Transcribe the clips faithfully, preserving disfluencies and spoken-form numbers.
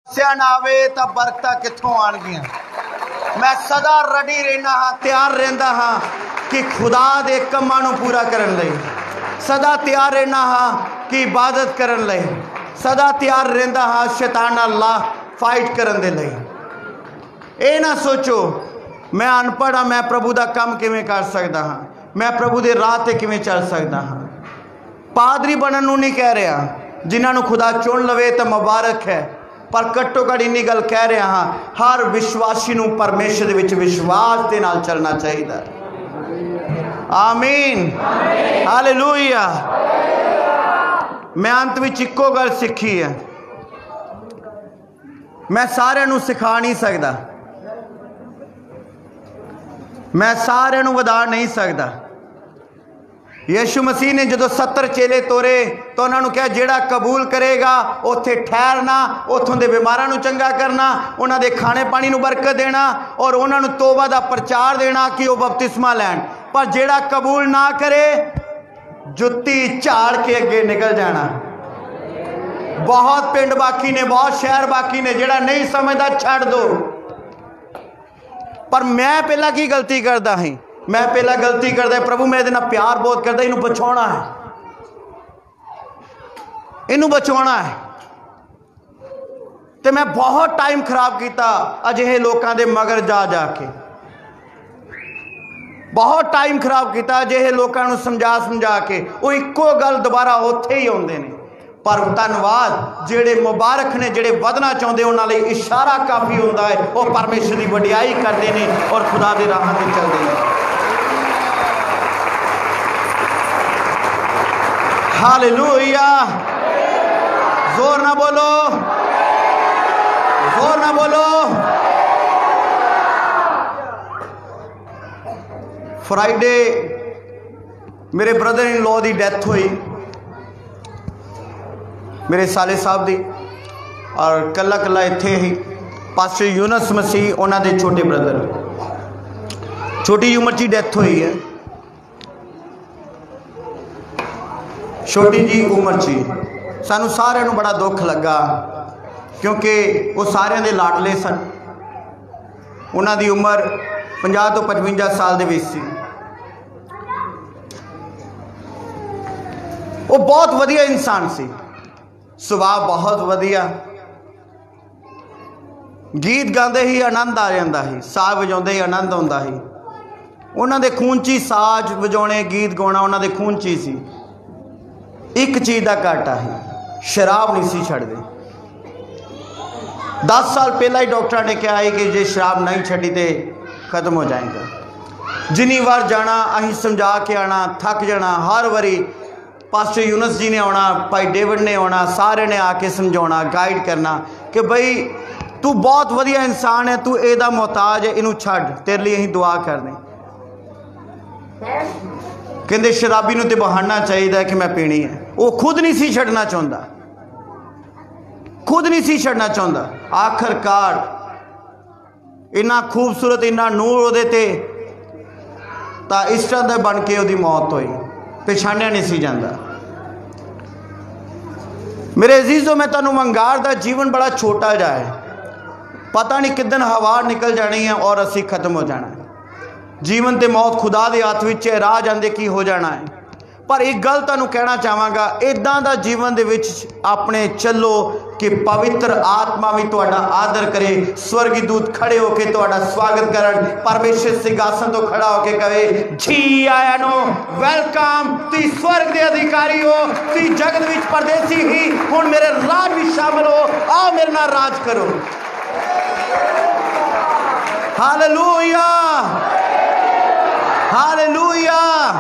समस्या ना आवे तो बरकतां कित्थों आणगियां। मैं सदा रडी रहना हाँ, तैयार रहंदा हाँ कि खुदा दे कम्मां नूं पूरा करन लई। सदा तैयार रहना हाँ कि इबादत करन लई। सदा तैयार रहंदा हाँ शैतान नाल फाइट करन दे लई। ये ना सोचो मैं अनपढ़ हाँ, मैं प्रभु दा काम किवें कर सकदा हाँ, मैं प्रभु दे राह ते किवें चल सकदा हाँ। पादरी बनन नूं नहीं कह रहा, जिन्हां नूं खुदा चुन लवे तो मुबारक है, पर घट्टो घट इन्नी गल कह रहा हाँ, हर विश्वासी नूं परमेश्वर दे विच विश्वास दे नाल चलना चाहिए। आमीन, हालेलुया। मैं अंत विच इक्को गल सीखी है, मैं सारिआं नूं सिखा नहीं सकदा, मैं सारिआं नूं वधा नहीं सकदा। यीशु मसीह ने जो सत्तर चेले तोरे तो उन्होंने कहा जेड़ा कबूल करेगा उत्थे ठहरना, उतों के बीमारां नूं चंगा करना, उन्होंने खाने पानी नूं बरकत देना और उन्होंने तोबा का प्रचार देना कि वह बपतिस्मा लैन। पर जेड़ा कबूल ना करे जुत्ती झाड़ के अगे निकल जाना। बहुत पिंड बाकी ने, बहुत शहर बाकी ने, जेड़ा नहीं समझदा छड़ दो। पर मैं पहला की गलती करता ही, मैं पहला गलती करता है, प्रभु मैं इहदे नाल प्यार बहुत करता, इनू बचाना है, इनू बचाना है। तो मैं बहुत टाइम खराब किया अजिहे लोगों के मगर जा जाके, बहुत टाइम खराब किया अजिहे लोगों को समझा समझा के। वो इक्को गल दोबारा उत्थे ही आउंदे ने। पर धन्यवाद जेड़े मुबारक ने, जेड़े वधना चाहते उन्होंने इशारा काफ़ी होता है, वो परमेश्वर की वडियाई करते हैं और खुदा की राह पर चलते हैं। हालेलुया। जोर ना बोलो, जोर ना बोलो। फ्राइडे मेरे ब्रदर इन लॉ की डेथ हुई, मेरे साले साहब की, और कला कला इत्थे ही पास्टर यूनस मसीह उन्होंने छोटे ब्रदर, छोटी उम्र की डेथ हुई है, छोटी जी उम्र ची। सानू सारे नू बड़ा दुख लगा क्योंकि वो सारे दे लाडले सन। उन्हां दी उम्र पचास तो पचवंजा साल दे विच सी। वो बहुत वधिया इंसान सी, सुभाव बहुत वधिया, गीत गाते ही आनंद आ जाता ही, साज वजाते ही आनंद आता ही। उन्हां दे खून ची साज वजाने, गीत गाना उन्हां दे खून ची सी। एक चीज़ का घाटा है, शराब नहीं सी छड्डदे। दस साल पहला ही डॉक्टर ने कहा है कि जे शराब नहीं छड्डी तो खत्म हो जाएगा। जिन्नी बार जाना अहीं समझा के आना, थक जाना। हर बारी पास्टर यूनस जी ने आना, भाई डेविड ने आना, सारे ने आके समझाना, गाइड करना कि भाई तू बहुत वधिया इंसान है, तू एदा मोहताज है, इनू छड्ड, तेरे लिए अहीं दुआ करने। कहते शराबी नूं ते बहाना चाहिए कि मैं पीनी है। वो खुद नहीं सी छड्डना चाहता, खुद नहीं सी छड्डना चाहता। आखिरकार इन्ना खूबसूरत, इन्ना नूर उहदे ते तां इस तरह बन के उहदी मौत हुई, पछाणिया नहीं सी जाता। मेरे अजीजों, मैं तुहानूं वंगार दा जीवन बड़ा छोटा जा है, पता नहीं किदन हवा निकल जानी है और असीं खत्म हो जाना है। जीवन ते मौत खुदा दे हत्थ विच है, राह जांदे की हो जाना है। पर एक गल तुहानूं कहना चाहांगा, इदां दा जीवन दे विच अपने चलो कि पवित्र आत्मा भी तुहाडा आदर करे, स्वर्गी दूत खड़े होके तुहाडा स्वागत करन, परमेश्वर सिंहासन तो खड़ा होके कहे जी आया नो, वेलकम, तुसीं स्वर्ग दे अधिकारी हो, तुसीं जगत विच परदेसी ही, हुण मेरे राज विच शामिल हो, आओ मेरे नाल राज करो। Hallelujah, hallelujah.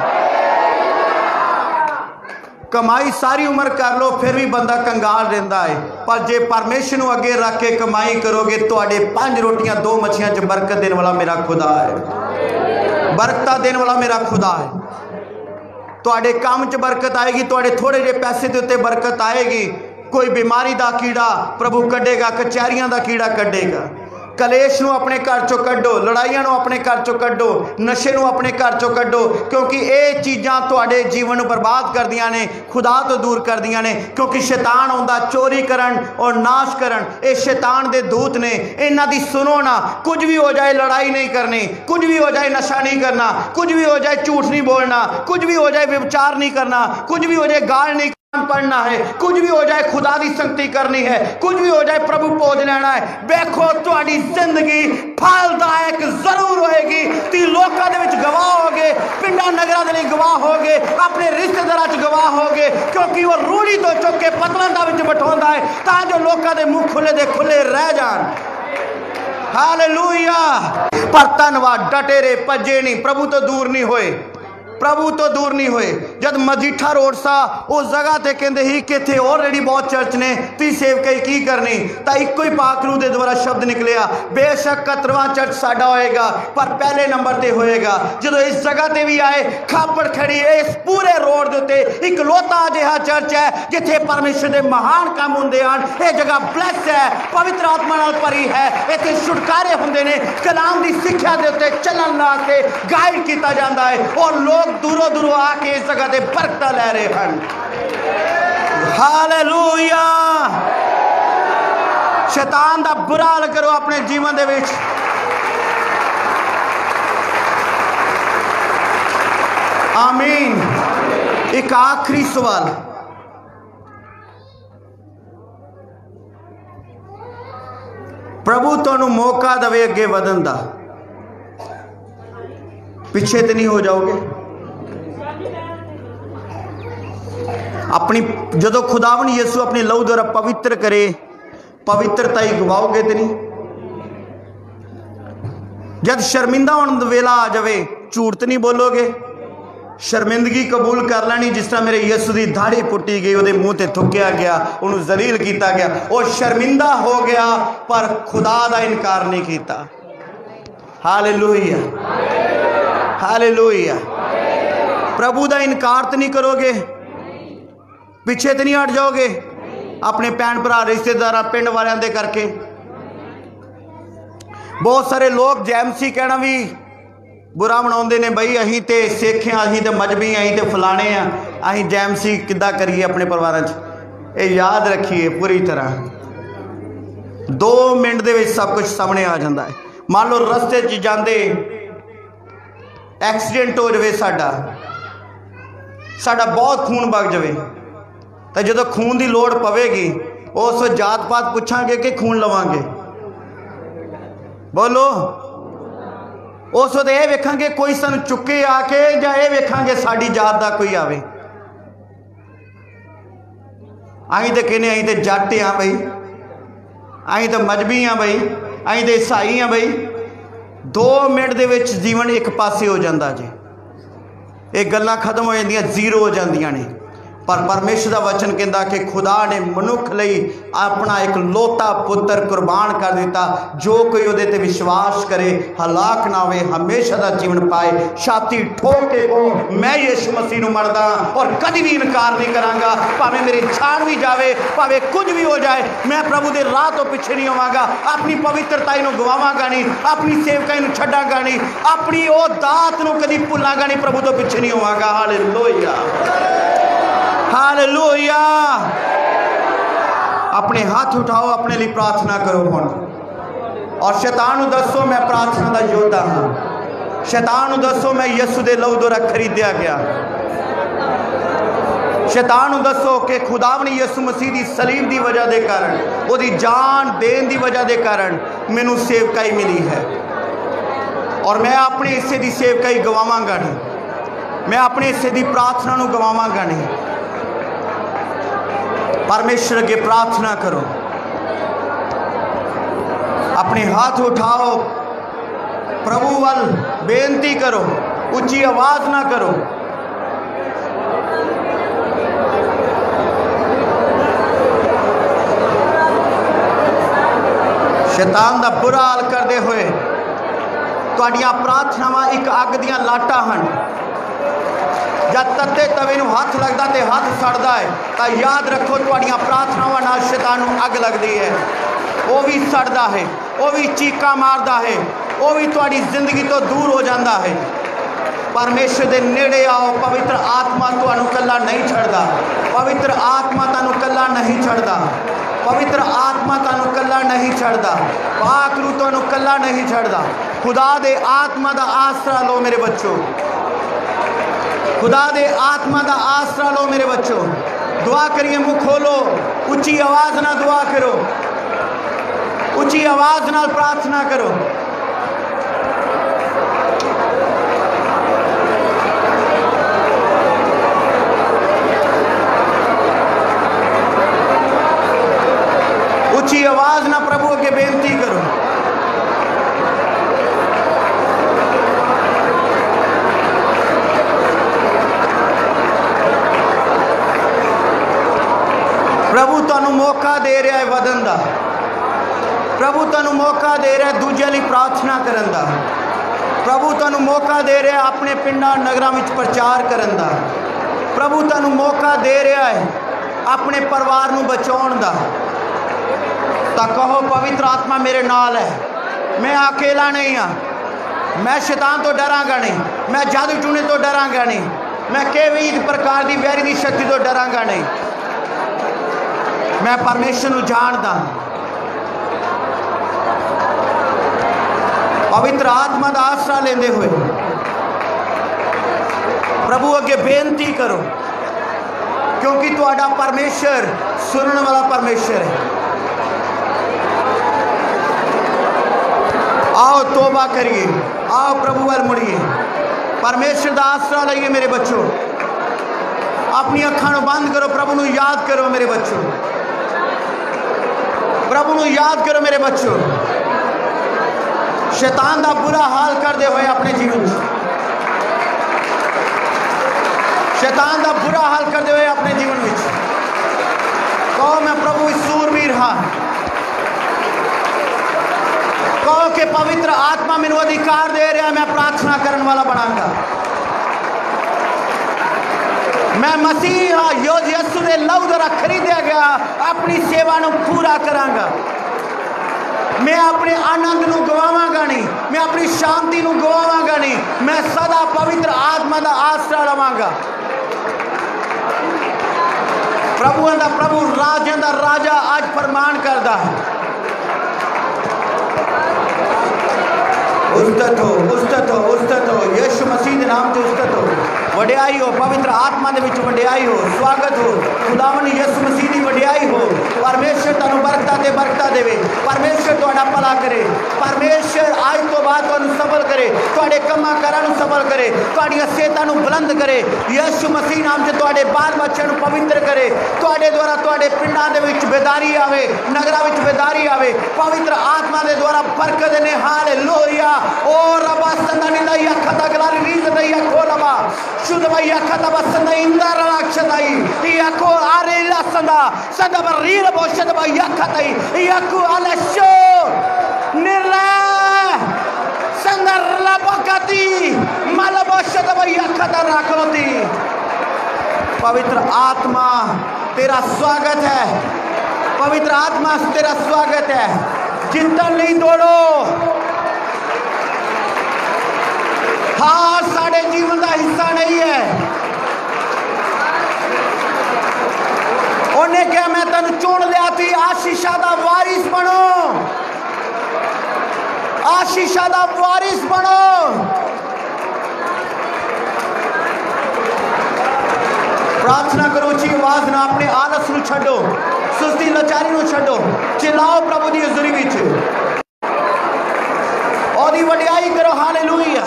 कमाई सारी उम्र कर लो फिर भी बंदा कंगाल रहता है, पर जे परमेश्वर नूं अगे रख के कमाई करोगे, तुहाडे पांच रोटियां दो मछियां च बरकत देने वाला मेरा खुदा है, बरकत देने वाला मेरा खुदा है। तुहाडे काम च बरकत आएगी, तुहाडे थोड़े जे पैसे दे उत्ते बरकत आएगी। कोई बीमारी दा कीड़ा प्रभु कड्डेगा, कचहरियां दा कीड़ा कड्डेगा, कलेश नूं अपने घर चों कड्डो, लड़ाइयां नूं अपने घर चों कड्डो, नशे नूं अपने घर चों कड्डो, क्योंकि ये चीज़ां तुहाडे जीवन नूं बर्बाद करदियां ने, खुदा तो दूर करदियां ने। क्योंकि शैतान आउंदा चोरी करन और नाश करन। ये शैतान दे दूत ने, इन्हां दी सुनो ना। कुछ भी हो जाए लड़ाई नहीं करनी, कुछ भी हो जाए नशा नहीं करना, कुछ भी हो जाए झूठ नहीं बोलना, कुछ भी हो जाए व्यभिचार नहीं करना, कुछ भी हो जाए गाल नहीं पढ़ना है, कुछ भी हो जाए खुदा दी संगति करनी है, कुछ भी हो जाए प्रभु भोज लेना है। देखो तुहाडी जिंदगी फलदायक जरूर होएगी। ती लोकां दे विच गवाह होगे, पिंडां नगरां दे लई गवाह होगे, अपने रिश्तेदारां च गवाह होगे, क्योंकि वो रूढ़ी तो चुक के पतलां दा विच बिठाउंदा है तां जो लोकां दे मुंह खुले दे खुले रह जान। हालेलुया। पर धन्नवाद, डटे रहे, भजे नहीं, प्रभु तो दूर नहीं होए, प्रभु तो दूर नहीं हुए। जब मजीठा रोड सा उस जगह ते कहते ही कि इत्थे ऑलरेडी बहुत चर्च ने, तुसीं सेवकाई की करनी, तो इको ही पाक रूह दे द्वारा शब्द निकलिया, बेशक कतरवां चर्च साडा होएगा पर पहले नंबर ते होएगा। जो इस जगह ते भी आए, खापड़ खड़ी है, इस पूरे रोड दे उत्ते इकलौता जिहा चर्च है जिथे परमेश्वर दे महान काम हुंदे हन। ये जगह ब्लैस है, पवित्र आत्मा नाल भरी है, इत्थे छुटकारे हुंदे ने, कलाम दी सिक्ख्या दे उत्ते चलण वास्ते गाइड किया जाता है और लोग दूरों दूरों आके इस जगह ते बरकत ले रहे हैं। हालेलुया। शैतान दा बुरा हाल करो अपने जीवन दे विच। आमीन। एक आखिरी सवाल, प्रभु तुहानू मौका दवे अगे वधन दा, पीछे तो नहीं हो जाओगे? अपनी जदों खुदावन यीशु अपने लहू द्वारा पवित्र करे, पवित्रता ही गवाओगे तो नहीं? जब शर्मिंदा होने वेला आ जाए, झूठ तो नहीं बोलोगे? शर्मिंदगी कबूल कर लैनी, जिस तरह मेरे यीशु की दाढ़ी पुट्टी गई, वो मुँह से थुक्या गया, उन्होंने जलील किया गया, और शर्मिंदा हो गया पर खुदा का इनकार नहीं किया। Hallelujah, hallelujah. प्रभु का इनकार तो नहीं करोगे, पिछे तो नहीं हट जाओगे अपने भैन भरा रिश्तेदार पिंड वालों के करके। बहुत सारे लोग जैमसी कहना भी बुरा मनाते हैं, बई अहीं तो सिख हाँ, अहीं तो मजहबी, अहीं तो फलाने हाँ, अहीं जैमसी किद्दां करिए अपने परिवार च। ये याद रखिए पूरी तरह, दो मिनट दे विच सब कुछ सामने आ जाता है। मान लो रस्ते च जाते एक्सीडेंट हो जाए, साडा साडा बहुत खून बग जाए, तो जो खून की लोड़ पवेगी उस जात पात पूछांगे कि खून लवांगे? बोलो। उस वक्त यह वेखांगे कोई सानू चुके आके, या यह वेखांगे साड़ी जात का कोई आवे? अं तो कहने अं तो जट हाँ बई, अं तो मजहबी हाँ बई, अं तो ईसाई हाँ बई। दो मिनट दे विच जीवन एक पासे हो जाता जी, ये गल्लां खत्म हो जांदियां, जीरो हो जांदियां ने। पर परमेश्वर का वचन कहता कि खुदा ने मनुख लई अपना एक लोता पुत्र कुर्बान कर दिता, जो कोई उहदे ते विश्वास करे हलाक ना होवे, हमेशा का जीवन पाए। छाती ठोक के को मैं यीशु मसीह नूं मरदा और कभी भी इनकार नहीं करांगा, भावें मेरी जान भी जावे, भावें कुछ भी हो जाए, मैं प्रभु के राह तो पिछे नहीं होवांगा, अपनी पवित्रताई नूं गवावांगा नहीं, अपनी सेवकाई नूं छड्डांगा नहीं, अपनी ओ दात नूं कदी भुल्लांगा नहीं, प्रभु तो पिछे नहीं होवांगा। Hallelujah, hallelujah. अपने हाथ उठाओ, अपने लिए प्रार्थना करो हुण, और शैतान नूं दसो मैं प्रार्थना का योद्धा हाँ। शैतान नूं दसो मैं यीशु दे लहू द्वारा खरीदया गया। शैतान नूं दसो कि खुदावनी यीशु मसीह की सलीब की वजह के कारण, उसकी जान देने की वजह के कारण मैनू सेवकाई मिली है, और मैं अपने हिस्से की सेवकाई गवावांगा नहीं, मैं अपने हिस्से की प्रार्थना नूं गवावांगा नहीं। परमेश्वर अगे प्रार्थना करो, अपने हाथ उठाओ, प्रभु वल बेनती करो, ऊंची आवाज ना करो। शैतान का बुरा हाल करते हुए तुहाडियां प्रार्थनावां एक अग दियां लाटां हन। जब तत्ते तवे नूं हथ लगदा ते हथ सड़दा है, तो याद रखो तुहाडियां प्रार्थनावां नाल शैतान नूं अग लगदी है, वो भी सड़दा है। वो भी चीका मारदा है, वो भी तुहाडी जिंदगी तो दूर हो जाता है। परमेश्वर दे नेड़े आओ, पवित्र आत्मा तुहानू कल्ला नहीं छड़दा, पवित्र आत्मा तुहानू कल्ला नहीं छड़दा, पवित्र आत्मा तुहानू कल्ला नहीं छड़दा, पाक रूह तुहानू कल्ला नहीं छड़दा। खुदा दे आत्मा दा आसरा लो मेरे बच्चों, खुदा दे आत्मा दा आसरा लो मेरे बच्चों। दुआ करिए, मुँह खोलो, उच्ची आवाज ना दुआ करो, उच्ची आवाज नाल प्रार्थना करो। उच्ची आवाज ना प्रभु अगे बेनती करो। प्रभु तुहानू मौका दे रहा है वधन दा, प्रभु तुहानू मौका दे रहा है दूजे लई प्रार्थना करन दा, प्रभु तुहानू मौका दे रहा है अपने पिंडां नगरां विच प्रचार करन दा, प्रभु तुहानू मौका दे रहा है अपने परिवार नू बचाउण दा। तां कहो, पवित्र आत्मा मेरे नाल है, मैं अकेला नहीं हाँ, मैं शैतान तो डरांगा नहीं, मैं जादू टूने तो डरांगा नहीं, मैं किसी प्रकार की वैरी की शक्ति तो डरांगा नहीं, मैं परमेश्वर नू जानदा। पवित्र आत्मा का आसरा लेंदे हुए प्रभु अगे बेनती करो, क्योंकि तुहाडा परमेश्वर सुनने वाला परमेश्वर है। आओ तोबा करिए, आओ प्रभु वाल मुड़िए, परमेश्वर का आसरा लइए मेरे बच्चों। अपनी अखां नूं बंद करो, प्रभु नूं याद करो मेरे बच्चों, प्रभु नूं याद करो मेरे बच्चों। शैतान का बुरा हाल करते हुए अपने जीवन, शैतान का बुरा हाल करते हुए अपने जीवन में कहो, मैं प्रभु सूरवीर हाँ, कहो कि पवित्र आत्मा मैनू अधिकार दे रहा, मैं प्रार्थना करने वाला बनागा। मैं मसीह हाँ, योज यसु दे लहू द्वारा खरीदा गया, अपनी सेवा नू पूरा करांगा। मैं अपने आनंद नू गवावांगा नहीं, मैं अपनी शांति नू गवावांगा नहीं, मैं सदा पवित्र आत्मा का आसरा लवांगा। प्रभुओं का प्रभु, राजा का राजा आज फरमान करता है, उस्तत हो, उस्तत हो, उस्तत हो, यीशु मसीह के नाम से उस्तत हो, वडियाई हो, पवित्र आत्मा के विच वडियाई हो, स्वागत हो, खुदावन यीशु मसीह की वडियाई हो। परमेश्वर तुहानू बरकतां ते बरकतां देवे, परमेश्वर तुहाडा भला करे, परमेश्वर आज तो बाद तुहानू सफल करे, तुहाडे कम्मां कारां नू सफल करे, तुहाडीआं सेहतां नू बुलंद करे। यीशु मसीह नाम से तुहाडे बाल बच्चों नू पवित्र करे, तुहाडे द्वारा तुहाडे पिंडां दे विच बेदारी आवे, नगरां विच बेदारी आवे, पवित्र आत्मा दे द्वारा बरकत देने। हालेलुया। ओ रबा संदनी दा यखता गलारी रीज दा यखो रबा शुद्ध भाई यखता बसंदा इंदा राक्षदाई यखो आरे लसंदा संदा बरीर बोशद भाई यखताई यखो अलशो निर्ला संदर लबकती मलबोशद भाई यखता राखलोती। पवित्र आत्मा तेरा स्वागत है, पवित्र आत्मा तेरा स्वागत है। चिंतन नहीं दौड़ो, हार साढ़े जीवन का हिस्सा नहीं है। उन्हें क्या मैं तेन चुन लिया थी, आशीषा का वारिस बनो, आशीषा का वारिस बनो। प्रार्थना करो उची आवाज ना, अपने आलस नू छड्डो, सुस्ती लाचारी नू छड्डो, चिल्लाओ प्रभु की हज़ूरी विच, ओदी वडियाई करो। हालेलुया।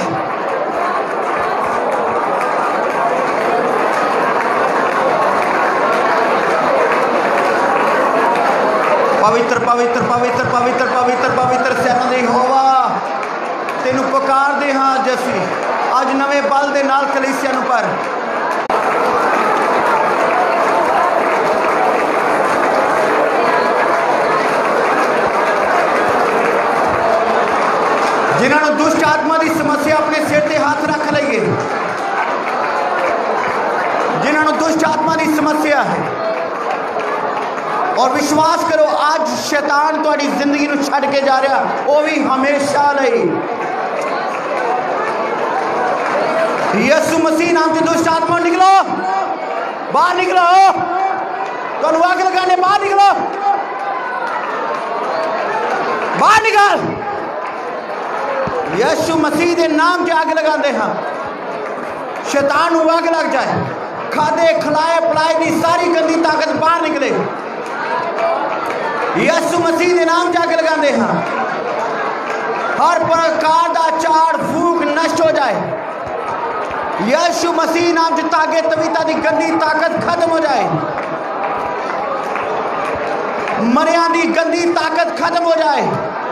पवित्र पवित्र पवित्र पवित्र पवित्र पवित्र सेना दे यहोवा, तेनू पुकार दे हाँ अज असीं, अज नवे बल दे नाल कलीसिया नू पर जिन्होंने दुष्ट आत्मा की समस्या अपने सिर ते हाथ रख लईए, जिन्होंने दुष्ट आत्मा की समस्या है और विश्वास करो आज शैतान तुम्हारी जिंदगी नूं छड्ड के जा रहा, वो भी हमेशा लई। यीशु मसीह नाम से दुष्ट आत्मा निकलो, बाहर निकलो, तुहानू आग लगाने, बाहर निकलो, बाहर निकल। यीशु मसीह के नाम से आग लगाते हैं, शैतान नूं आग लग जाए, खादे खिलाए पिलाए की सारी गंदी ताकत बाहर निकले। यीशु मसीह के नाम से आग लगाते हैं, हर प्रकार का चाड़ फूक नष्ट हो जाए। यीशु मसीह नाम से ताके तवीता की गंदी ताकत खत्म हो जाए, मरिया की गंदी ताकत खत्म हो जाए।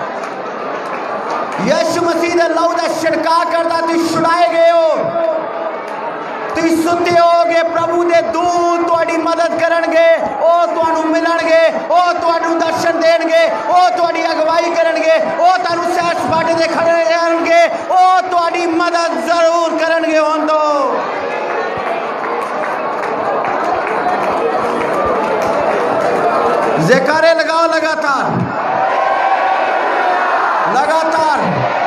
यीशु मसीह के लहू का छिड़काव करता तुम छुड़ाए गए हो, तुम सुते होगे, प्रभु के दूत तुम्हारी मदद करनगे, वो तुहानू मिलणगे, वो तुहानू दर्शन देणगे, वो तुहारी अगवाई करनगे, वो तुहानू सैर सपाटे ते खड़े रहणगे, वो तुहारी मदद जरूर करनगे। हुण तो ज़िक्र लगाओ लगातार लगातार।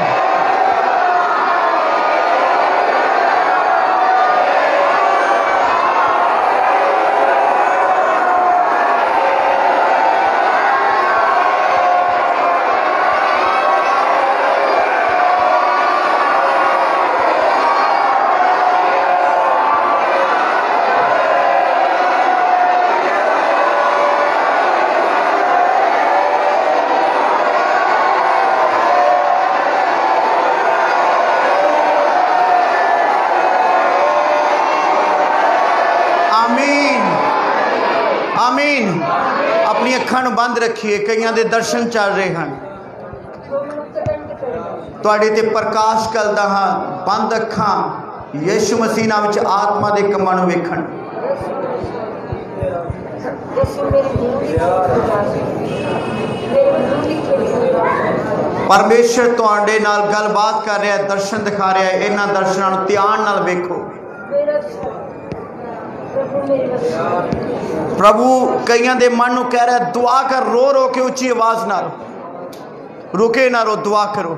अपनी अखां बंद रखिए, कईयां दे दर्शन चल रहे हैं, तुहाडे ते प्रकाश करदा हां। बंद अखां यीशु मसीह नाम विच आत्मा दे कम्मां नूं वेखण। परमेश्वर तुहाडे नाल गलबात कर रहा है, दर्शन दिखा रहा है, इन्हां दर्शनां नूं ध्यान नाल वेखो। प्रभु कईयां दे मन नूं कह रहा है दुआ कर, रो रो के उच्ची आवाज नाल, रुके ना रो, दुआ करो,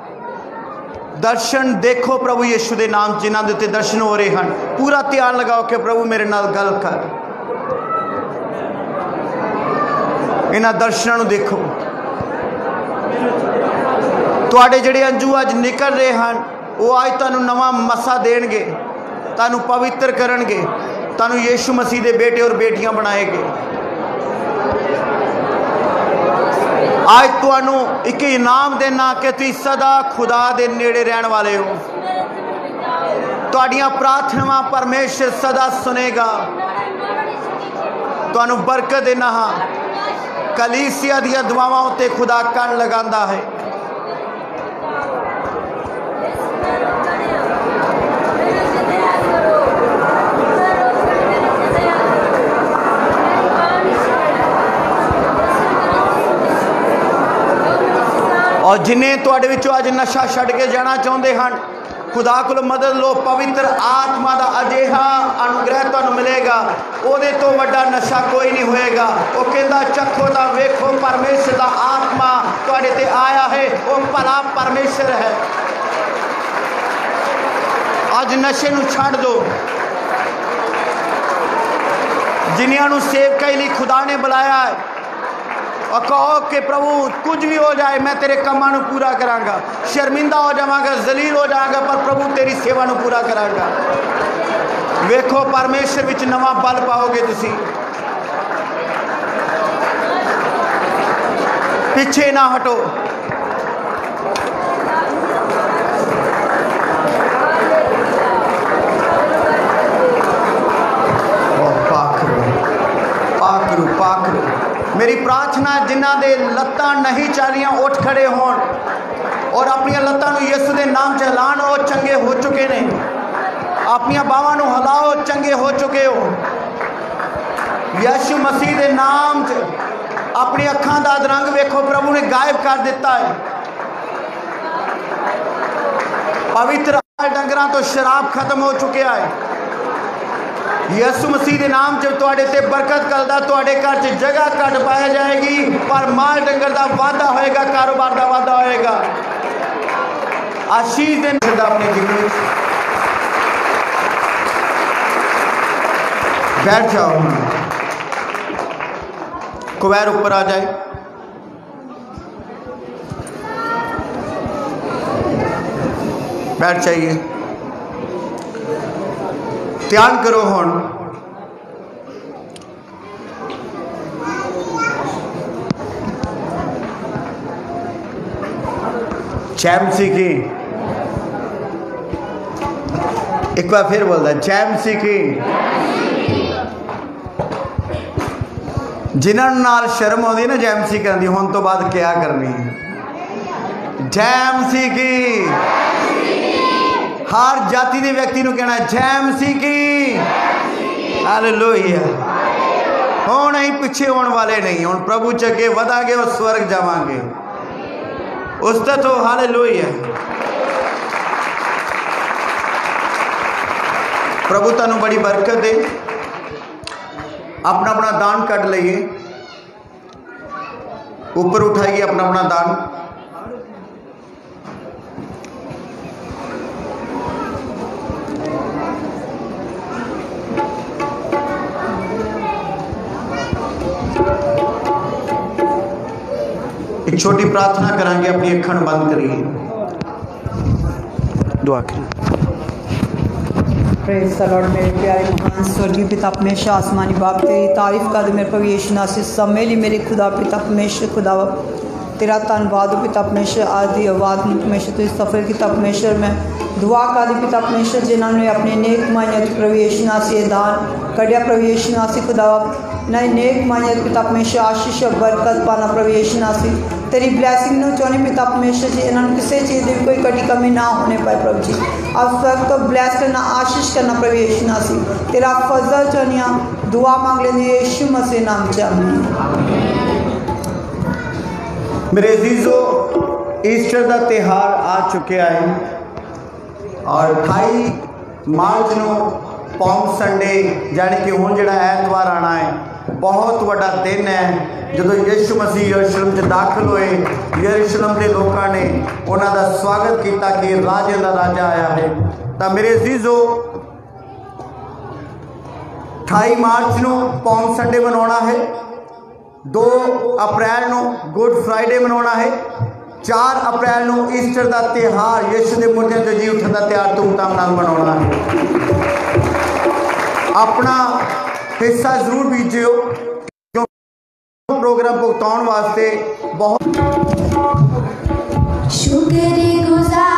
दर्शन देखो। प्रभु यीशु दे नाम जिन्हां दे उत्ते दर्शन हो रहे हैं, पूरा ध्यान लगाओ कि प्रभु मेरे नाल गल कर, इन्हां दर्शनां नूं देखो। तुहाडे जिहड़े अंजू अज निकल रहे हैं वो अज तुहानूं नवां मसा देणगे, तुहानूं पवित्र करनगे, तुहानूं यीशु मसीह दे बेटे और बेटियां बनाएगे। आज तुहानूं एक इनाम देना कि तुसीं सदा खुदा दे नेड़े रहण वाले हो। तुहाडीआं प्रार्थनावां परमेश्वर सदा सुनेगा। तुहानूं बरकत देना हां, कलीसिया दीआं दुआवां उत्ते खुदा कण लगांदा है। और जिन्हें तुहाडे विचों अज नशा छड्ड के जाना चाहुंदे हन, खुदा कोल मदद लो। पवित्र आत्मा का अजिहा अनुग्रह तुहानूं मिलेगा, उहदे तो वड्डा नशा कोई नहीं होएगा। वो कहंदा चखो तां वेखो परमेश्वर का आत्मा तुहाडे ते आया है, वो भला परमेश्वर है। अज नशे नूं छड्ड दो। जिन्हां नूं सेवकाई लई खुदा ने बुलाया है और कहो कि प्रभु कुछ भी हो जाए मैं तेरे कमां नूं पूरा करांगा, शर्मिंदा हो जावांगा, जलील हो जावांगा, पर प्रभु तेरी सेवा नूं पूरा करांगा। वेखो परमेश्वर विच नवां बल पाओगे तुसीं, पीछे ना हटो। पाकरू पाकरू मेरी प्रार्थना जिन्हां दे लत्तां नहीं चल रही उठ खड़े होण और अपनी लत्तां नूं यीशु दे नाम च हिलाण। वो चंगे हो चुके ने, अपनी बावां नूं हिलाओ, चंगे हो चुके हो। यीशु मसीह दे नाम च अपनी अखां दा अधरंग वेखो, प्रभु ने गायब कर दिता है। पवित्र डंगरां तो शराब खत्म हो चुका है। यसु मसीह के नाम च तुहाडे ते बरकत करदा, तुहाडे घर च जगह घट पाई जाएगी, पर माल डंगर का वाधा होएगा, कारोबार का वाधा होएगा। आशीष देन अपने जीवन में बैठ जाओ। कुवैर ऊपर आ जाए। बैठ जाइए। ध्यान करो। हुण चैमसी की एक बार फिर बोलता है, चैमसी की जिन्होंने नाल शर्म आती ना जैमसी करनी, हुण तो बाद क्या करनी है? जैमसी की हर जाति के व्यक्ति को कहना जैमसी की। हालेलुया। हुण असीं पिछे होने वाले नहीं, हुण प्रभु च अगे वधांगे और स्वर्ग जावांगे उस तक तो। हालेलुया। प्रभु तुहानू बड़ी बरकत दे। अपना अपना दान कट लीए, ऊपर उठाइए अपना अपना दान। एक छोटी प्रार्थना करांगे, अपनी अखण बंद करिए, दुआ करिए। Praise the lord. मेरे प्यारे महान स्वर्गीय पिता परमेश्वर, आसमानी बाप, तेरी तारीफ कर मेरे प्रभु यीशु नासरी सम्मेली मेरे खुदा पिता परमेश्वर, खुदा तेरा धन्यवाद हो पिता परमेश्वर। आज की आवाज़ में परमेश्वर तुझे सफल किया परमेश्वर। मैं दुआ कर दी पिता परमेश्वर जिन्होंने अपने नेक माइया प्रभु यीशु नासरी दान कढ़िया प्रभु यीशु नासरी खुदा नहीं नेक माइया पिता परमेश्वर आशीष बरकत पाना प्रभु यीशु नासरी तेरी ब्लैसिंग नो चाहने पिता परमेश्वर जी। इन्होंने किसी चीज़ की कोई कटी कमी ना होने पाए प्रभु जी। अब वक्त तो ब्लैस करना, आशीष करना प्रभु यीशु नासरी तेरा फजल चाहनिया दुआ मांग लेंगे यीशु मसीह नाम चाहनी। मेरे अजीजों, ईस्टर का त्यौहार आ चुका है और अठाई मार्च को पॉम संडे यानी कि हुण जिहड़ा ऐतवार आना है, बहुत बड़ा दिन है जो यीशु मसीह यरूशलेम च दाखिल हुए। यरूशलेम के लोगों ने उन्हों का स्वागत किया कि राजे का राजा आया है। तो मेरे अजीजों, अठाई मार्च को पॉम संडे मनाना है, दो अप्रैल को गुड फ्राइडे मनाना है, चार अप्रैल को ईस्टर का त्यौहार यीशु के मुर्दों से जी उठन का त्यौहार धूमधाम नाल मनाना है। अपना हिस्सा जरूर बीजियो क्योंकि प्रोग्राम भुगतान वास्ते बहुत शुक्र गुजार